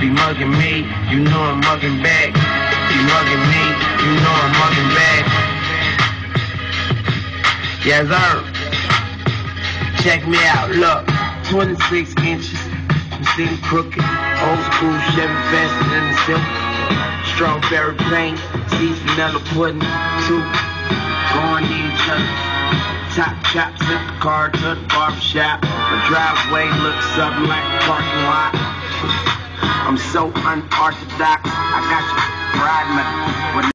Be mugging me, you know I'm mugging back. Be mugging me, you know I'm mugging back. Yes, sir. Check me out, look. 26 inches, I'm sitting crooked. Old school Chevy faster than the silk. Strawberry paint, seeds vanilla pudding. Two, going to each other. Top chops in the car to the barbershop. My driveway looks something like a parking lot. I'm so unorthodox, I got you riding with